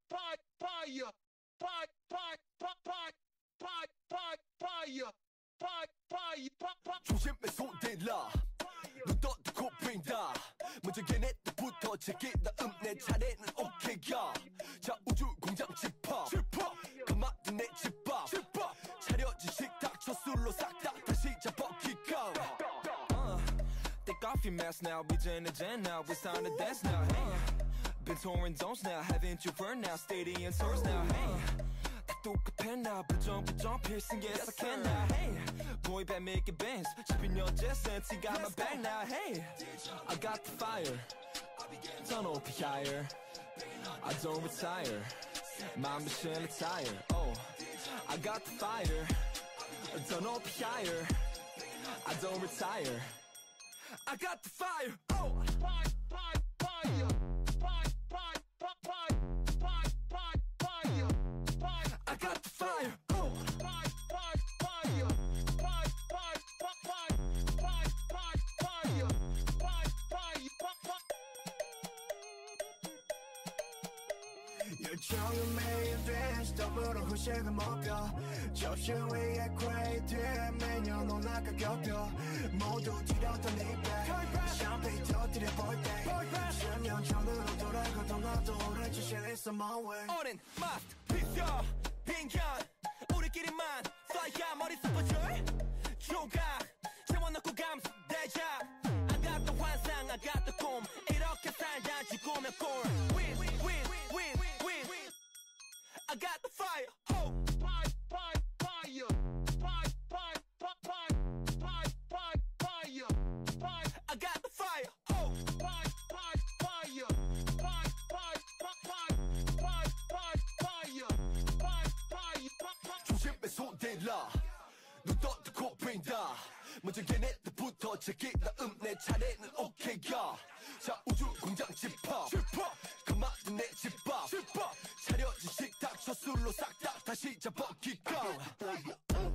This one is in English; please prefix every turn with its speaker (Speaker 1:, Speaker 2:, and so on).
Speaker 1: 조심해 손대라 눈 떠도 빈다 먼저 걔네들부터 제게 다음 내 차례는 오케이야 자 우주 공장 집합 가마든 내 집밥 차려진 식탁 첫 술로 싹 다 다시 잡아기가
Speaker 2: Take off your mask now, we in the gen now, it's time to dance now, hey. Been touring zones now, haven't you burned now, stadium tours now, hey. 똑똑해 now, but jump, piercing, yes I can now, hey. Boy band making bands, shipping your jet sense, you got my back now, hey. I got the fire, turn up higher, I don't retire, my mission attire, oh. I got the fire, turn up higher, I don't retire. I got the fire, oh! I got the fire, oh!
Speaker 3: 열정은 매일 돼 스톱으로 후식을 먹여 접시 위에 크레이트에 매년 올라가 겹겨 모두 뒤렸던 입에 샴페인 터뜨려 볼때 10년 전으로 돌아가도 나도 오래 지실 있어 my way
Speaker 2: 오랜 마스터피스 빈견 우리끼리만 fly야 머릿속 버절 조각 채워넣고 감수대자 I got the 환상 I got the 꿈 이렇게 살다 죽으면 꼴 Win I got the fire oh. I got the fire oh.
Speaker 1: 조심해 손대라 눈 떠도 빈다 먼저 걔네들부터 제게 다음 내 차례는 오케이야 자 우주 공장 집합 가마든 내 집밥 차려진 식탁 첫 술로 싹 다 다시 잡아기가